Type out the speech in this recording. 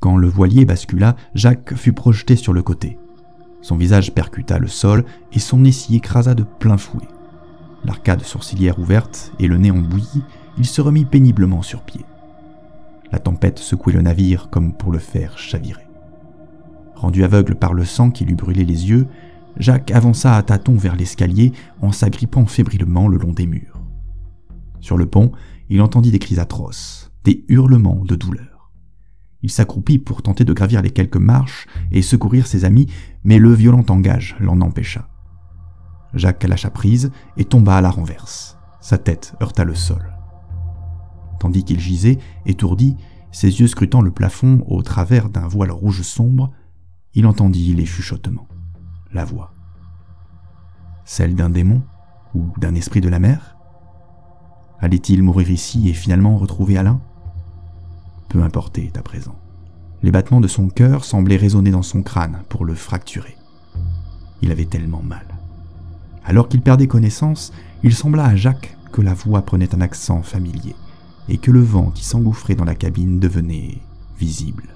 Quand le voilier bascula, Jacques fut projeté sur le côté. Son visage percuta le sol et son nez s'y écrasa de plein fouet. L'arcade sourcilière ouverte et le nez en bouillie, il se remit péniblement sur pied. La tempête secouait le navire comme pour le faire chavirer. Rendu aveugle par le sang qui lui brûlait les yeux, Jacques avança à tâtons vers l'escalier en s'agrippant fébrilement le long des murs. Sur le pont, il entendit des cris atroces, des hurlements de douleur. Il s'accroupit pour tenter de gravir les quelques marches et secourir ses amis, mais le violent tangage l'en empêcha. Jacques lâcha prise et tomba à la renverse. Sa tête heurta le sol. Tandis qu'il gisait, étourdi, ses yeux scrutant le plafond au travers d'un voile rouge sombre, il entendit les chuchotements, la voix. Celle d'un démon ou d'un esprit de la mer? Allait-il mourir ici et finalement retrouver Alain? Peu importait à présent. Les battements de son cœur semblaient résonner dans son crâne pour le fracturer. Il avait tellement mal. Alors qu'il perdait connaissance, il sembla à Jacques que la voix prenait un accent familier et que le vent qui s'engouffrait dans la cabine devenait visible.